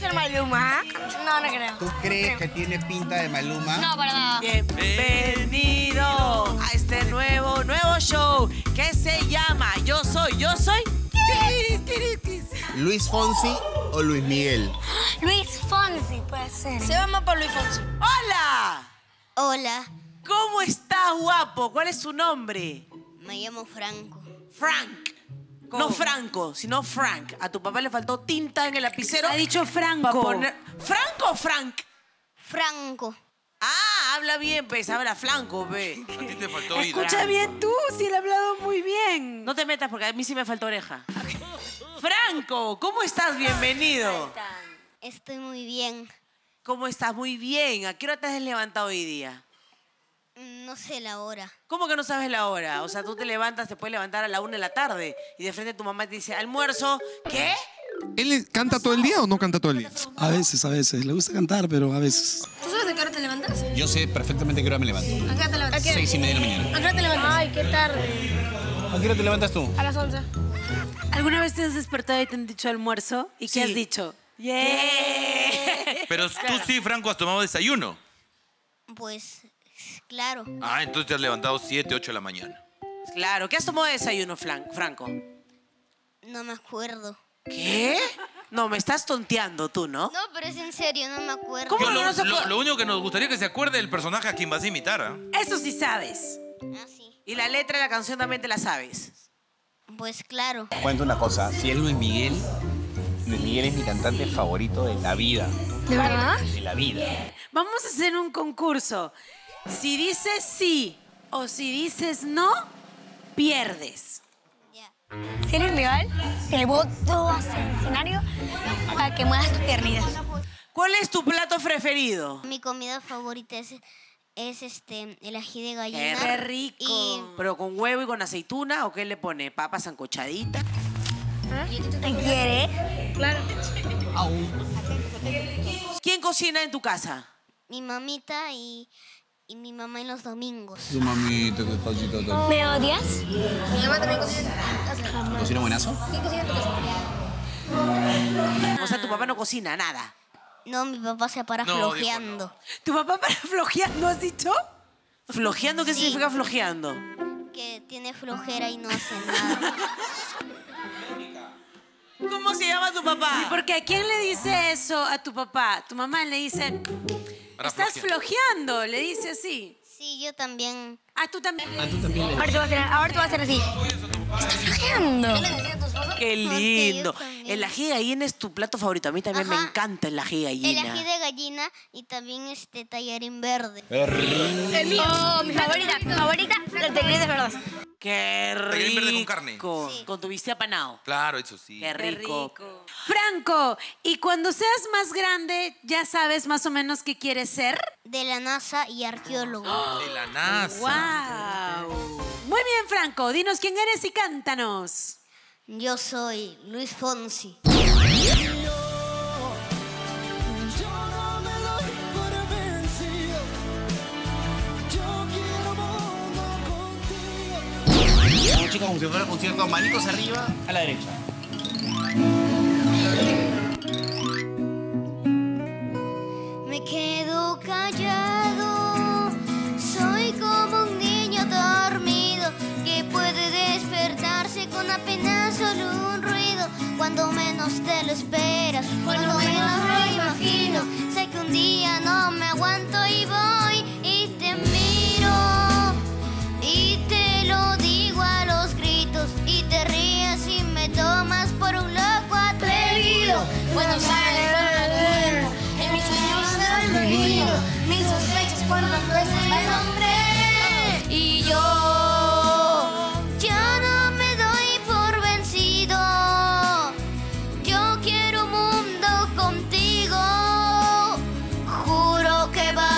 ser Maluma? No, no creo. ¿Tú crees que tiene pinta de Maluma? No, para nada. Bienvenido a este nuevo show que se llama Yo Soy. ¿Luis Fonsi o Luis Miguel? Luis Fonsi puede ser. Se llama por Luis Fonsi. ¡Hola! Hola, ¿Cómo estás, guapo? ¿Cuál es su nombre? me llamo Franco. Frank. No Franco, sino Frank. A tu papá le faltó tinta en el lapicero. Ha dicho Franco. ¿Franco o Frank? Franco. Ah, habla bien, pues. Habla Franco, ve. A ti te faltó oído. Escucha bien tú, si él ha hablado muy bien. No te metas porque a mí sí me faltó oreja. Franco, ¿cómo estás? Bienvenido. Estoy muy bien. ¿Cómo estás? Muy bien. ¿A qué hora te has levantado hoy día? No sé la hora. ¿Cómo que no sabes la hora? O sea, tú te levantas, te puedes levantar a la 1 de la tarde y de frente tu mamá te dice, almuerzo. ¿Qué? ¿Él canta todo el día o no canta todo el día? A veces. Le gusta cantar, pero a veces. ¿Tú sabes a qué hora te levantas? Yo sé perfectamente a qué hora me levanto. ¿A qué hora te levantas? 6:30 de la mañana. ¿A qué hora te levantas? Ay, qué tarde. ¿A qué hora te levantas tú? A las 11. ¿Alguna vez te has despertado y te han dicho almuerzo? ¿Y Sí. qué has dicho? Pero tú sí, Franco, has tomado desayuno. Pues, claro. Ah, entonces te has levantado 7, 8 de la mañana. Claro. ¿Qué has tomado de desayuno, Franco? No me acuerdo. ¿Qué? No, me estás tonteando tú, ¿no? No, pero es en serio, no me acuerdo. ¿Cómo Yo no se acuerda? lo único que nos gustaría es que se acuerde del personaje a quien vas a imitar, ¿ah? Eso sí sabes. Ah, sí. Y la letra de la canción también te la sabes. Pues claro. Cuento una cosa, si es Luis Miguel es mi cantante favorito de la vida. ¿De verdad? De la vida. Vamos a hacer un concurso. Si dices sí o si dices no, pierdes. Ya. Si eres legal, te voto hacia el escenario para que muevas tus piernitas. ¿Cuál es tu plato preferido? Mi comida favorita es el ají de gallina. Qué rico. Y ¿Pero con huevo y con aceituna o qué le pone? ¿Papas sancochaditas? ¿Te quiere? Claro. ¿Quién cocina en tu casa? mi mamita y mi mamá en los domingos. Tu mamita, qué cosita tan... ¿Me odias? Mi mamá también cocina en tu casa. ¿Cocina buenazo? ¿Quién cocina en tu casa? O sea, tu papá no cocina nada. No, mi papá se para No, flojeando. ¿Tu papá para flojeando has dicho? ¿Flojeando? ¿Qué Sí. significa flojeando? Que tiene flojera y no hace nada. ¿Cómo se llama tu papá? Porque ¿a quién le dice eso a tu papá? Tu mamá le dice, Para estás flojeando, le dice así. Sí, yo también. Ah, tú también. Ahora te voy a hacer así. Estás flojeando. ¿Qué le decías a tu esposo? Qué lindo. Porque yo también. El ají de gallina es tu plato favorito. A mí también me Ajá. encanta el ají de El gallina. ají de gallina y también tallarín verde. El mío. Oh, mi favorita, los tallarines verdes. Qué Tallarín verde con rico. carne. Sí. Con tu bistec apanado. Claro, eso sí. Qué rico. Franco, y cuando seas más grande, ¿ya sabes más o menos qué quieres ser? De la NASA y arqueólogo. De la NASA. ¡Wow! Muy bien, Franco, dinos quién eres y cántanos. Yo soy Luis Fonsi. Vamos, chicos, como si fuera concierto, manitos arriba, a la derecha. Me quedo callado, soy como un niño dormido que puede despertarse con apenas solo un ruido. Cuando menos te lo esperas, cuando menos lo imagino, sé que un día no me aguanto y voy y te miro y te lo digo a los gritos y te ríes y me tomas por un loco atrevido. Cuando sale la luna, en mis sueños será el olvido, mis sospechas cuando veces me nombré. Y yo ya no me doy por vencido. Yo quiero un mundo contigo. Juro que va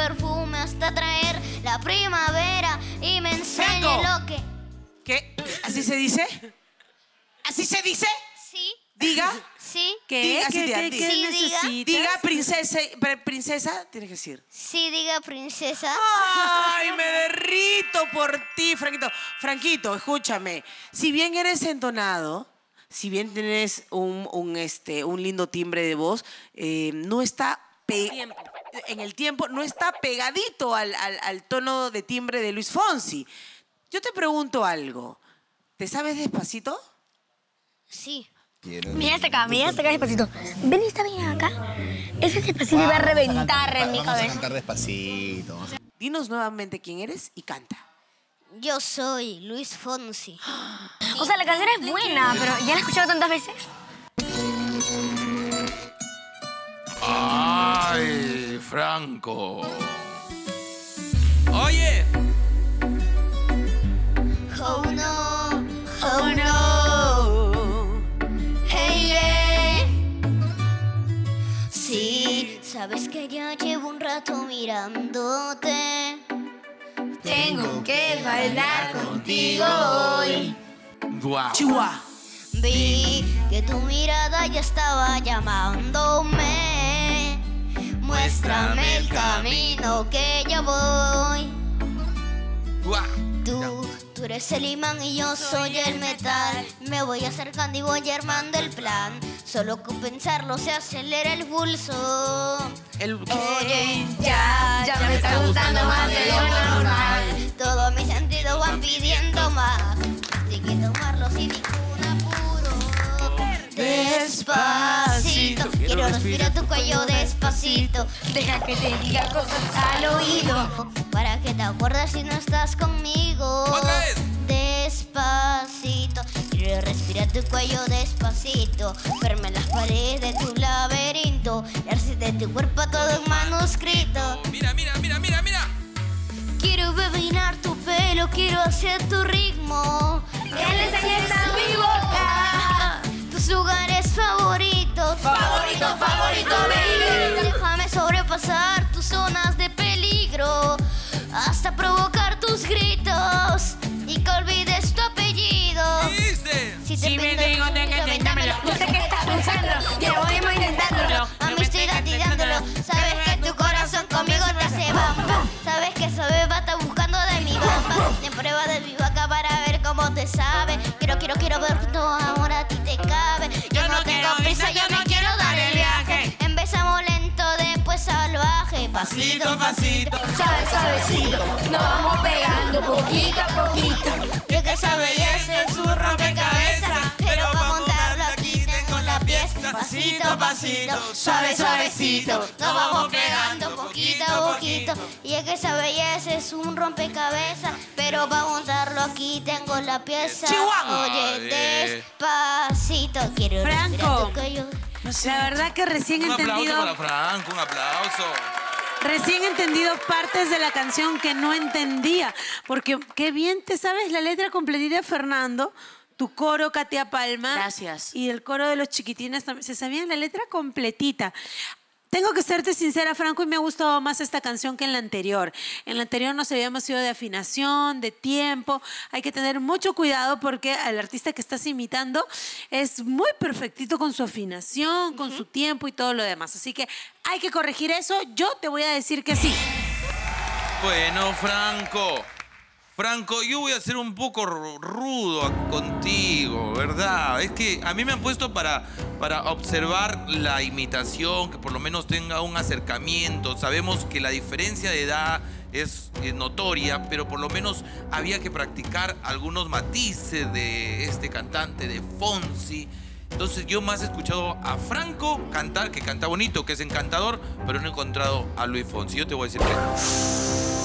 perfume hasta traer la primavera y me enseñe Franco. lo que... ¿Qué? ¿Así se dice? ¿Así se dice? Sí, Diga. sí, ¿Qué? Así ¿Qué, te- qué, sí, qué diga. necesitas? Diga princesa, tienes que decir. sí, diga princesa. ¡Ay, me derrito por ti, Franquito! Franquito, escúchame. Si bien eres entonado, si bien tienes un lindo timbre de voz, no está en el tiempo, no está pegadito al tono de timbre de Luis Fonsi. Yo te pregunto algo. ¿Te sabes Despacito? Sí. Mira hasta acá despacito. Ven, está bien acá. Ese despacito iba a reventar en mi Vamos a cabeza. cantar despacito. Dinos nuevamente quién eres y canta. Yo soy Luis Fonsi. O sea, la canción es buena, pero ¿ya la he escuchado tantas veces? Ay, Franco. Oye. Oh no, oh no. Hey, yeah. Sí, sabes que ya llevo un rato mirándote. Tengo que bailar contigo hoy. Guau. Chihuahua. Vi que tu mirada ya estaba llamándome. Muéstrame el camino que yo voy. Guau. Tú eres el imán y yo soy el metal. Me voy acercando y voy armando el plan. Solo con pensarlo se acelera el pulso. Oye, ya me está gustando más de lo normal. Todos mis sentidos van pidiendo más. Hay que tomarlo sin ningún apuro. Despacito, quiero respirar tu cuello despacito. Deja que te diga cosas al oído. Para que te acuerdes si no estás conmigo. ¡Otra vez! Despacito, quiero respirar tu cuello despacito. Verme en las paredes de tu laberinto. Y así de tu cuerpo todo en manuscrito. Mira, mira, mira, mira, mira. Quiero bebinar tu pelo, quiero hacer tu ritmo. Que le enseñes a mi boca. Tus lugares favoritos. Favorito, favorito, baby. Déjame sobrepasar tus zonas de peligro. Hasta provocar tus gritos. Y que olvides tu apellido. ¿Viste? Si te pido dámelo. No sé qué estás pensando. Llevo intentándolo. A mí estoy gatillándolo. Sabes que tu corazón conmigo te hace bamba. Sabes que esa beba está buscando de mi bamba. En prueba de mi vaca para ver cómo te sabe. Quiero ver tu amor a ti te cabe. Yo no tengo prisa, yo no quiero dar el viaje. Empezamos lento, después salvaje. Pasito, pasito. Suave, suavecito. Nos vamos pegando poquito a poquito. Yo que esa belleza es un rompecabezas. Pero para montarlo aquí tengo la pieza. Pasito, pasito, suave, suavecito. Nos vamos pegando poquito a poquito. Y es que esa belleza es un rompecabezas. Pero para montarlo aquí tengo la pieza. Chihuahua. Oye, despacito. Quiero respirar Franco. tu cuello. La verdad que recién Un aplauso entendido, para Franco, un aplauso. recién entendido partes de la canción que no entendía. Porque qué bien te sabes la letra completita de Fernando. Tu coro, Katia Palma. Gracias. Y el coro de los chiquitines también. Se sabían la letra completita. Tengo que serte sincera, Franco, y me ha gustado más esta canción que en la anterior. En la anterior nos habíamos ido de afinación, de tiempo. Hay que tener mucho cuidado porque al artista que estás imitando es muy perfectito con su afinación, con su tiempo y todo lo demás. Así que hay que corregir eso. Yo te voy a decir que sí. Bueno, Franco. Franco, yo voy a ser un poco rudo contigo, ¿verdad? Es que a mí me han puesto para observar la imitación, que por lo menos tenga un acercamiento. Sabemos que la diferencia de edad es notoria, pero por lo menos había que practicar algunos matices de este cantante, de Fonsi. Entonces yo más he escuchado a Franco cantar, que canta bonito, que es encantador, pero no he encontrado a Luis Fonsi. Yo te voy a decir que...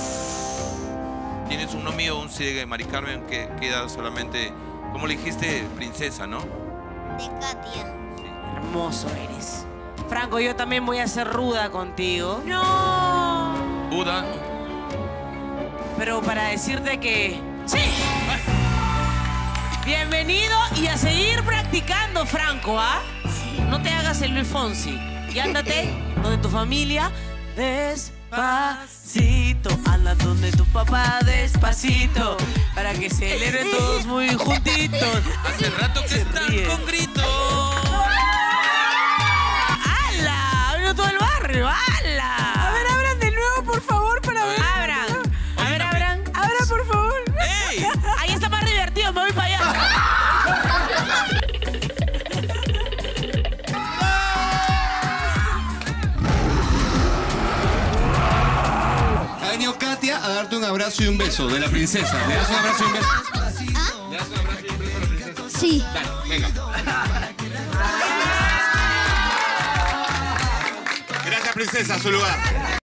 Tienes uno mío, un de Mari Carmen, que queda solamente, ¿cómo le dijiste? Princesa, ¿no? De Katia. Hermoso eres. Franco, yo también voy a ser ruda contigo. ¡No! Buda. Pero para decirte que... ¡Sí! Bienvenido y a seguir practicando, Franco, ¿ah? Sí. No te hagas el Luis Fonsi. Y ándate donde tu familia. Pasito, anda donde tu papá despacito, para que celebren todos muy juntitos. Hace rato que están con gritos. ¡Hala! ¡Vino todo el barrio! ¡Hala! A ver, abran de nuevo, por favor, para ver. ¡Abran! A ver, abran. Abran, por favor. ¡Ey! Ahí está más divertido, me voy para allá. Ha venido Katia a darte un abrazo y un beso de la princesa. ¿Le das un abrazo y un beso? ¿Le das un abrazo y un beso a la princesa? Sí. Dale, venga. Gracias, princesa, a su lugar.